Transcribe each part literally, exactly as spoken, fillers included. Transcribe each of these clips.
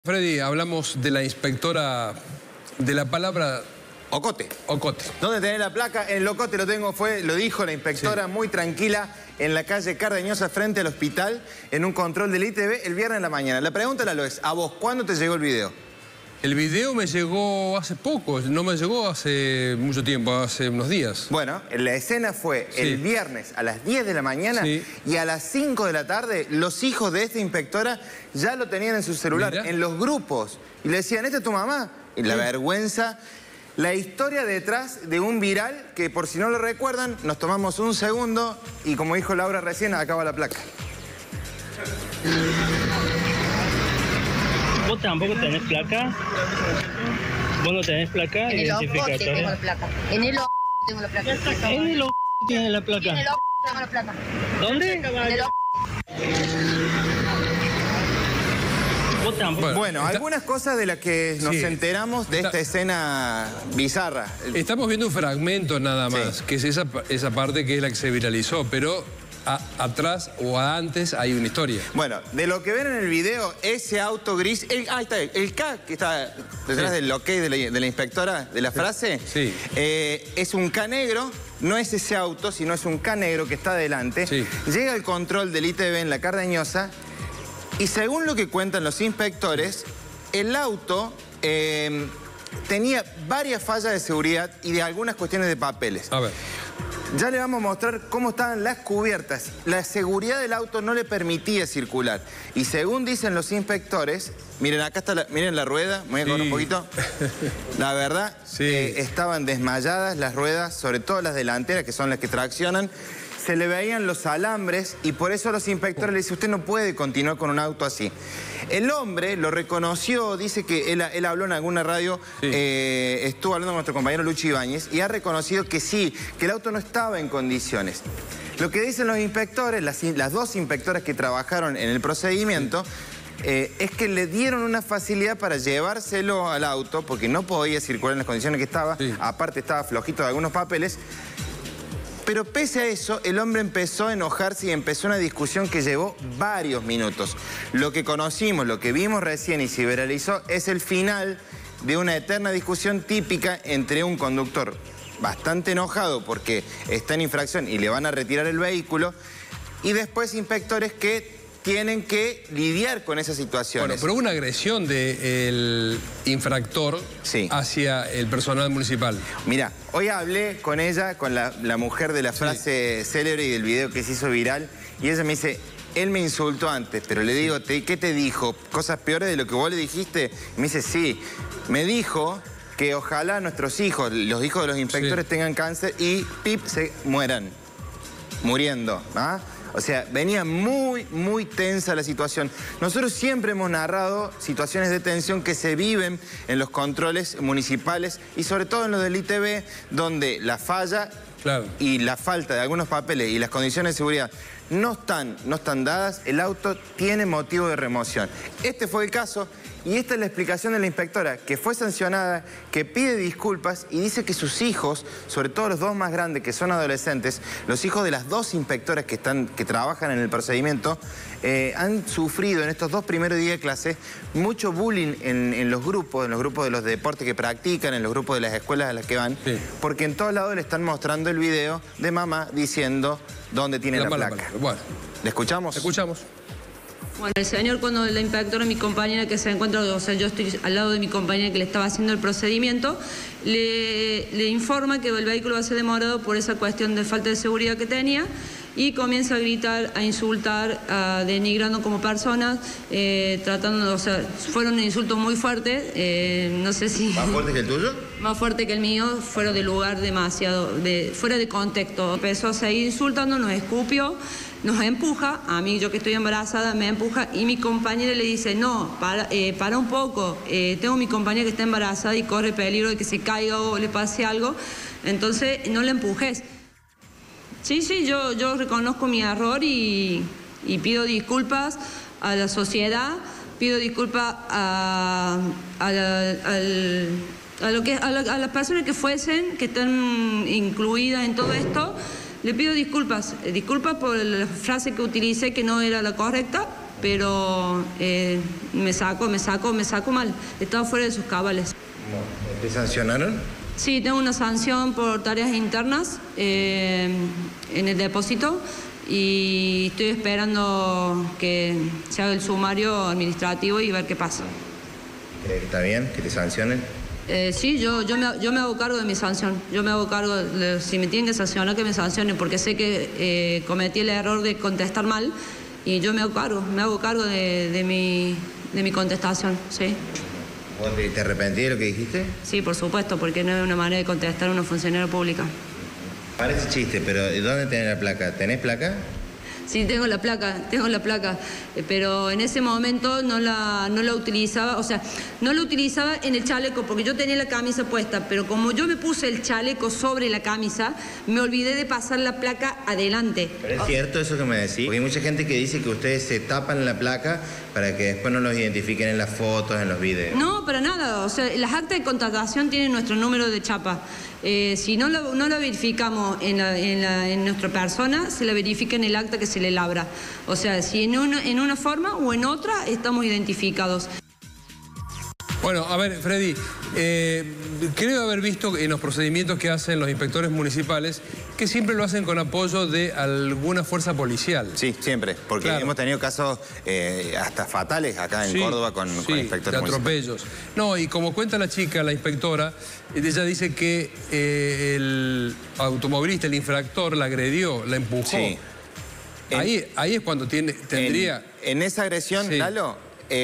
Freddy, hablamos de la inspectora, de la palabra... Ocote. Ocote. ¿Dónde tenés la placa? En el Ocote lo tengo, fue, lo dijo la inspectora, sí. Muy tranquila, en la calle Cardeñosa, frente al hospital, en un control del I T V, el viernes en la mañana. La pregunta la lo es, a vos, ¿cuándo te llegó el video? El video me llegó hace poco, no me llegó hace mucho tiempo, hace unos días. Bueno, la escena fue sí. el viernes a las diez de la mañana sí. y a las cinco de la tarde los hijos de esta inspectora ya lo tenían en su celular, Mira. en los grupos. Y le decían, ¿esta es tu mamá? Y la sí. vergüenza... La historia detrás de un viral que, por si no lo recuerdan, nos tomamos un segundo y, como dijo Laura recién, acaba la placa. ¿Vos tampoco tenés placa? ¿Vos no tenés placa? En el Ocote tengo la placa. En el Ocote tengo la placa. En el Ocote tiene la placa. En el Ocote tengo la placa. ¿Dónde? En el Ocote. Bueno, bueno está... algunas cosas de las que nos sí. enteramos de esta está... escena bizarra. Estamos viendo un fragmento nada más, sí. que es esa, esa parte que es la que se viralizó, pero a, atrás o antes hay una historia. Bueno, de lo que ven en el video, ese auto gris, el, ahí está, el K que está detrás sí. del ok de la, de la inspectora, de la frase, sí. eh, es un K negro. No es ese auto, sino es un K negro que está adelante. Sí. Llega al control del I T V en la Cardeñosa. Y según lo que cuentan los inspectores, el auto eh, tenía varias fallas de seguridad y de algunas cuestiones de papeles. A ver. Ya le vamos a mostrar cómo estaban las cubiertas. La seguridad del auto no le permitía circular. Y según dicen los inspectores, miren, acá está la, miren la rueda, me voy a correr sí. un poquito. La verdad, sí. eh, estaban desmayadas las ruedas, sobre todo las delanteras, que son las que traccionan. Se le veían los alambres y por eso los inspectores le dicen, usted no puede continuar con un auto así. El hombre lo reconoció, dice que él, él habló en alguna radio, sí. eh, estuvo hablando con nuestro compañero Lucho Ibáñez y ha reconocido que sí, que el auto no estaba en condiciones. Lo que dicen los inspectores, las, las dos inspectoras que trabajaron en el procedimiento, eh, es que le dieron una facilidad para llevárselo al auto porque no podía circular en las condiciones que estaba, sí. aparte estaba flojito de algunos papeles. Pero pese a eso, el hombre empezó a enojarse y empezó una discusión que llevó varios minutos. Lo que conocimos, lo que vimos recién y se viralizó es el final de una eterna discusión típica entre un conductor bastante enojado porque está en infracción y le van a retirar el vehículo y después inspectores que tienen que lidiar con esas situaciones. Bueno, pero una agresión del infractor sí. hacia el personal municipal. Mira, hoy hablé con ella, con la, la mujer de la frase sí. célebre y del video que se hizo viral, y ella me dice, él me insultó antes, pero le digo, ¿qué te dijo? ¿Cosas peores de lo que vos le dijiste? Y me dice, sí, me dijo que ojalá nuestros hijos, los hijos de los inspectores sí. tengan cáncer y pip, se mueran, muriendo, ¿ah? O sea, venía muy, muy tensa la situación. Nosotros siempre hemos narrado situaciones de tensión que se viven en los controles municipales y sobre todo en los del I T V, donde la falla claro. y la falta de algunos papeles y las condiciones de seguridad no están, no están dadas, el auto tiene motivo de remoción. Este fue el caso y esta es la explicación de la inspectora, que fue sancionada, que pide disculpas y dice que sus hijos, sobre todo los dos más grandes que son adolescentes, los hijos de las dos inspectoras que, están, que trabajan en el procedimiento, eh, han sufrido en estos dos primeros días de clase mucho bullying en, en los grupos, en los grupos de los deportes que practican, en los grupos de las escuelas a las que van, sí. porque en todos lados le están mostrando el video de mamá diciendo dónde tiene la, la placa. placa. Bueno. ¿Le escuchamos? Escuchamos. Bueno, el señor, cuando la inspectora, mi compañera que se encuentra, o sea, yo estoy al lado de mi compañera que le estaba haciendo el procedimiento, le, le informa que el vehículo va a ser demorado por esa cuestión de falta de seguridad que tenía y comienza a gritar, a insultar, a denigrando como personas, eh, tratando, o sea, fueron insultos muy fuertes, eh, no sé si... ¿Más fuerte que el tuyo? Más fuerte que el mío, fuera de lugar demasiado, de, fuera de contexto. Empezó a seguir insultando, nos escupió, nos empuja, a mí, yo que estoy embarazada, me empuja y mi compañera le dice, no, para, eh, para un poco, eh, tengo mi compañera que está embarazada y corre peligro de que se caiga o le pase algo, entonces no le empujes. Sí, sí, yo, yo reconozco mi error y, y pido disculpas a la sociedad, pido disculpas a, a, la, al, a, lo que, a, la, a las personas que fuesen, que están incluidas en todo esto. Le pido disculpas, disculpas por la frase que utilicé que no era la correcta, pero eh, me saco, me saco, me saco mal. Estaba fuera de sus cabales. ¿Te sancionaron? Sí, tengo una sanción por tareas internas eh, en el depósito y estoy esperando que se haga el sumario administrativo y ver qué pasa. ¿Crees que está bien que te sancionen? Eh, sí, yo, yo, me, yo me hago cargo de mi sanción. Yo me hago cargo, de, si me tienen que sancionar, que me sancionen, porque sé que eh, cometí el error de contestar mal y yo me hago cargo, me hago cargo de, de, mi, de mi contestación, sí. ¿Vos te, te arrepentís de lo que dijiste? Sí, por supuesto, porque no es una manera de contestar a una funcionaria pública. Parece chiste, pero ¿dónde tenés la placa? ¿Tenés placa? Sí, tengo la placa, tengo la placa, eh, pero en ese momento no la, no la utilizaba, o sea, no la utilizaba en el chaleco porque yo tenía la camisa puesta, pero como yo me puse el chaleco sobre la camisa, me olvidé de pasar la placa adelante. ¿Pero es cierto eso que me decís? Porque hay mucha gente que dice que ustedes se tapan la placa para que después no los identifiquen en las fotos, en los videos. No, para nada, o sea, las actas de contratación tienen nuestro número de chapa. Eh, si no la, no la verificamos en, la, en, la, en nuestra persona, se la verifica en el acta que se le labra. O sea, si en una, en una forma o en otra estamos identificados. Bueno, a ver, Freddy, eh, creo haber visto en los procedimientos que hacen los inspectores municipales que siempre lo hacen con apoyo de alguna fuerza policial. Sí, siempre, porque claro, hemos tenido casos eh, hasta fatales acá en sí, Córdoba con, sí, con inspectores de atropellos. No, y como cuenta la chica, la inspectora, ella dice que eh, el automovilista, el infractor, la agredió, la empujó. Sí. Ahí, en, ahí es cuando tiene, tendría... En, en esa agresión, sí. Lalo,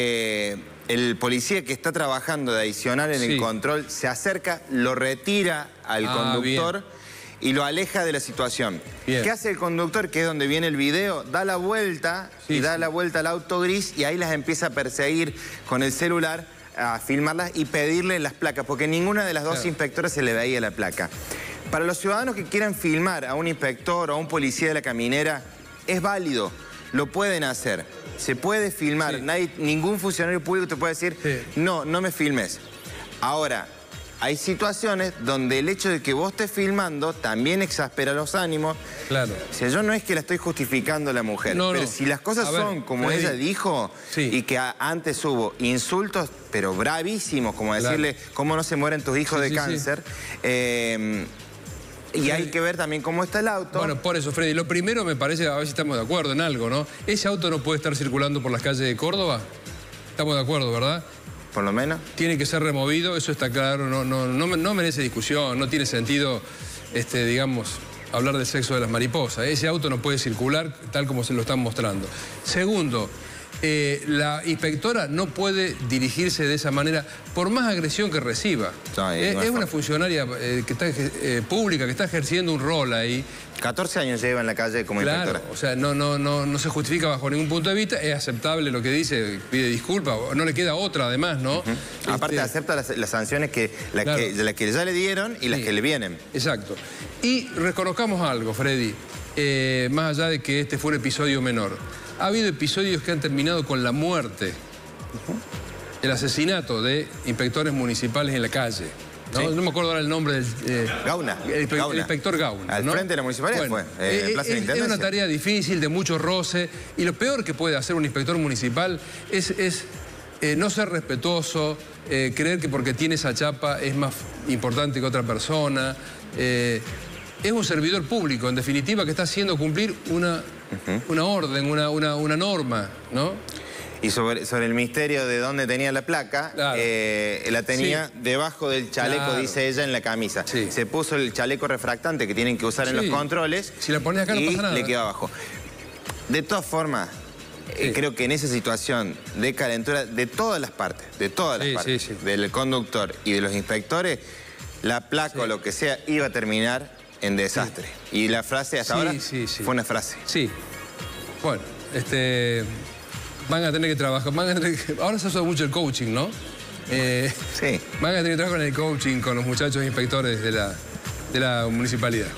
eh, el policía que está trabajando de adicional en sí. el control se acerca, lo retira al ah, conductor bien. Y lo aleja de la situación. Bien. ¿Qué hace el conductor? Que es donde viene el video, da la vuelta sí, y da sí. la vuelta al auto gris y ahí las empieza a perseguir con el celular, a filmarlas y pedirle las placas, porque ninguna de las dos claro. inspectoras se le veía la placa. Para los ciudadanos que quieran filmar a un inspector o a un policía de la caminera, es válido, lo pueden hacer. Se puede filmar, sí. Nadie, ningún funcionario público te puede decir, sí. no, no me filmes. Ahora, hay situaciones donde el hecho de que vos estés filmando también exaspera los ánimos. Claro. O sea, yo no es que la estoy justificando a la mujer, no, pero no. si las cosas ver, son como Freddy. ella dijo, sí. y que a, antes hubo insultos, pero bravísimos, como decirle claro. cómo no se mueren tus hijos sí, de sí, cáncer, sí. Eh, y Freddy. Hay que ver también cómo está el auto. Bueno, por eso, Freddy, lo primero me parece, a ver si estamos de acuerdo en algo, ¿no? Ese auto no puede estar circulando por las calles de Córdoba. Estamos de acuerdo, ¿verdad? Por lo menos. Tiene que ser removido, eso está claro, no, no, no, no merece discusión, no tiene sentido, este, digamos, hablar del sexo de las mariposas. Ese auto no puede circular tal como se lo están mostrando. Segundo, eh, la inspectora no puede dirigirse de esa manera por más agresión que reciba. No, eh, no es, es una funcionaria eh, que está, eh, pública que está ejerciendo un rol ahí. catorce años lleva en la calle como claro, inspectora. O sea, no, no, no, no se justifica bajo ningún punto de vista, es aceptable lo que dice, pide disculpas, no le queda otra además, ¿no? Uh-huh. este... Aparte acepta las, las sanciones que, la claro. que, de las que ya le dieron y sí. las que le vienen. Exacto. Y reconozcamos algo, Freddy, eh, más allá de que este fue un episodio menor. Ha habido episodios que han terminado con la muerte, uh-huh. el asesinato de inspectores municipales en la calle. ¿No? Sí. no me acuerdo ahora el nombre del... Eh, Gauna. El, Gauna. el inspector Gauna. Al ¿no? frente de la municipalidad bueno, fue. Eh, eh, Plaza es, de es una tarea difícil, de mucho roce. Y lo peor que puede hacer un inspector municipal es, es eh, no ser respetuoso, eh, creer que porque tiene esa chapa es más importante que otra persona. Eh, es un servidor público, en definitiva, que está haciendo cumplir una, uh-huh. una orden, una, una, una norma, ¿no? Y sobre, sobre el misterio de dónde tenía la placa, claro. eh, la tenía sí. debajo del chaleco, claro. dice ella, en la camisa. Sí. Se puso el chaleco refractante que tienen que usar sí. en los controles. Si la pones acá no y pasa nada. Le quedó abajo. De todas formas, sí. eh, creo que en esa situación de calentura de todas las partes, de todas las sí, partes, sí, sí. del conductor y de los inspectores, la placa sí. o lo que sea iba a terminar en desastre. Sí. Y la frase hasta sí, ahora sí, sí. fue una frase. Sí. Bueno, este... van a tener que trabajar, van a tener que, ahora se usa mucho el coaching, ¿no? Eh, sí. Van a tener que trabajar con el coaching, con los muchachos inspectores de la, de la municipalidad.